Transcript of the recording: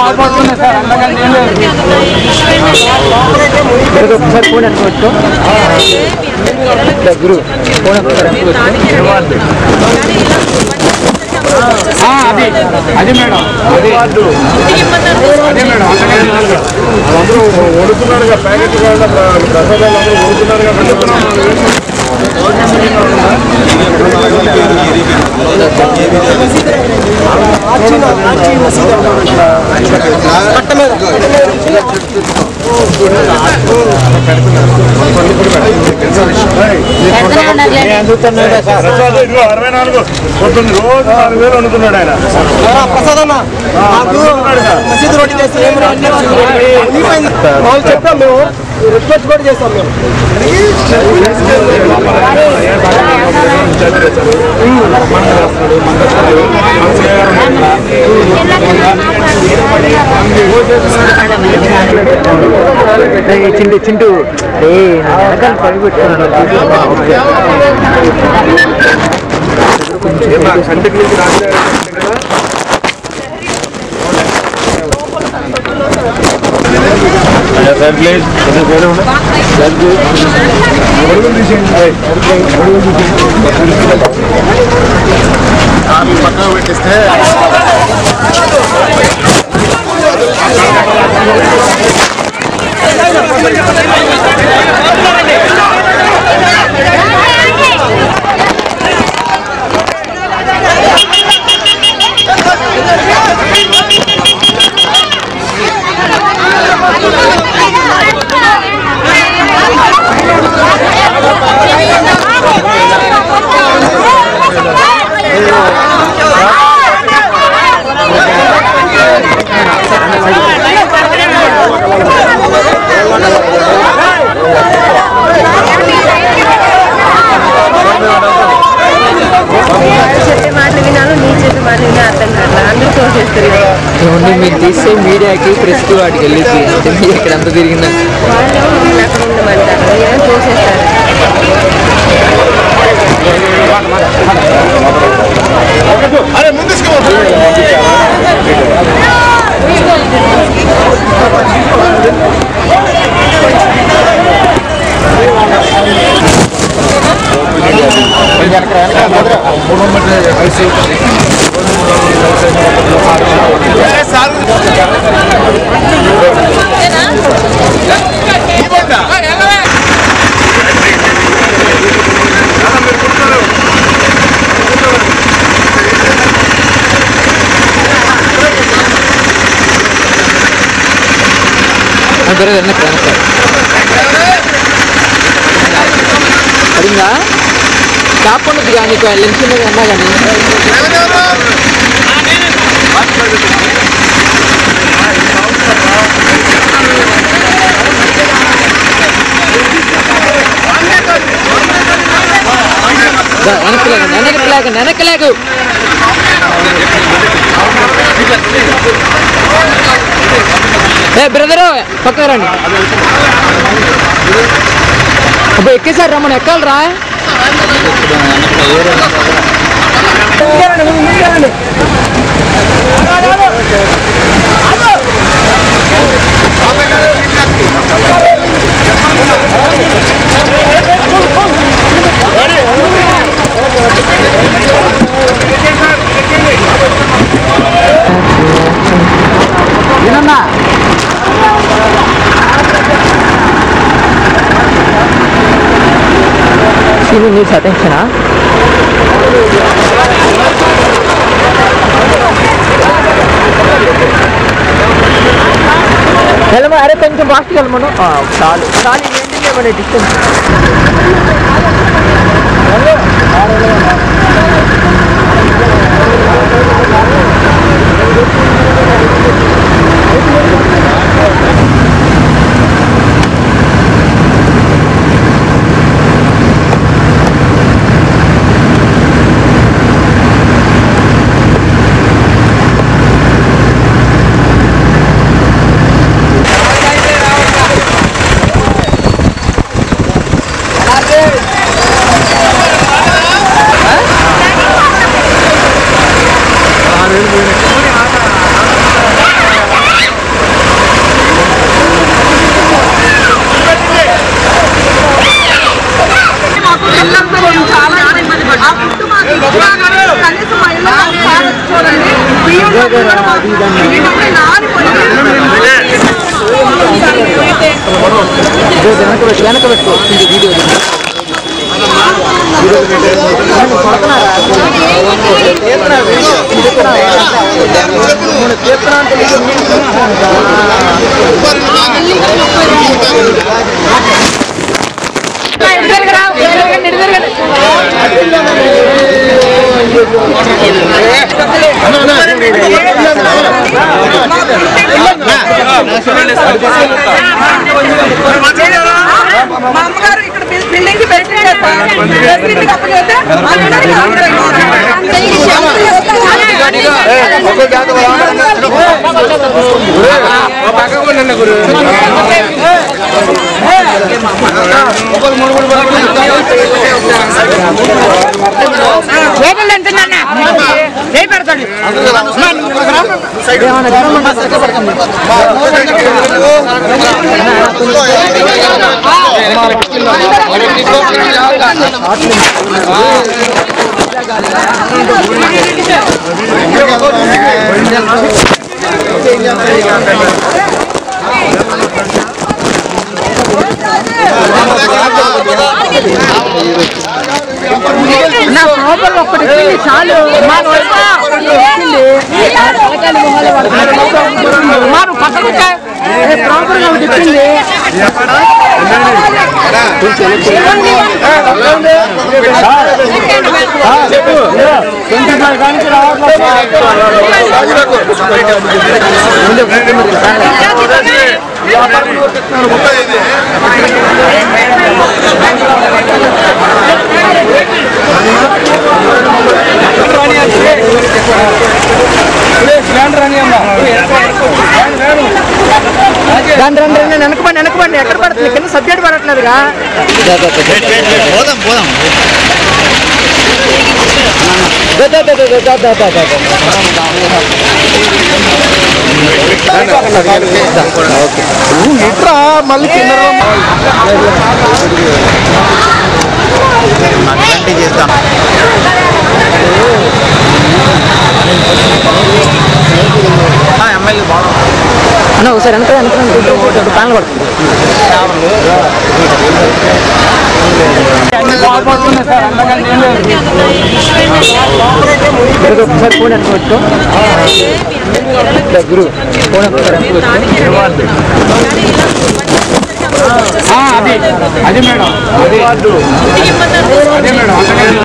ఒకసారి ఫోన్ అనుకోవచ్చు గురు ఫోన్ ఒకసారి అనుకోవచ్చు అదే మేడం అదే మేడం అందరూ ఓడుతున్నారుగా ప్యాకెట్ ప్రసాదాలు అందరూ ఓడుతున్నారుగా ₹64 కొడుతుంది రోజు 4,000 వండుతున్నాడు ఆయన ప్రసాద్ మసీదు రోడ్డు చేస్తే చెప్తాం మేము రిక్వెస్ట్ కూడా చేస్తాం మేము చింటూ చింటూ వెనకాల పడి పెట్టుకున్నాను కంటికి నుంచి రాజు పక్కన పెట్టిస్తే మీరు తీసే మీడియాకి ప్రెస్కి వాటికి వెళ్ళి ఇక్కడ అంత తిరిగిందా అదిగా షాప్ ఉన్నది కానీ లెన్స్ ఉన్నది అన్నా కానీ వెనకలేకు బ్రదరు పక్క రండి అప్పుడు ఎక్కేసారి రమ్మని ఎక్కాలరా ఏనన్నా Sini nih sate cina. Kalau mau ada pencet plastik kalau mau, salu ini dia mana distance. వెనక పెట్టుకో వీడియో మా అమ్మగారు ఇక్కడ బిల్డింగ్ చాలు వెనకబండి ఎక్కడ పడుతుంది కింద సబ్జెక్ట్ పడట్లేదుగా ఇట్రా మళ్ళీ చేస్తాం అన్న ఒకసారి వెనక ప్యాన్లు పడుతుంది ఒకసారి ఫోన్ అనుకోవచ్చు గురు ఫోన్ అది మేడం అదే మేడం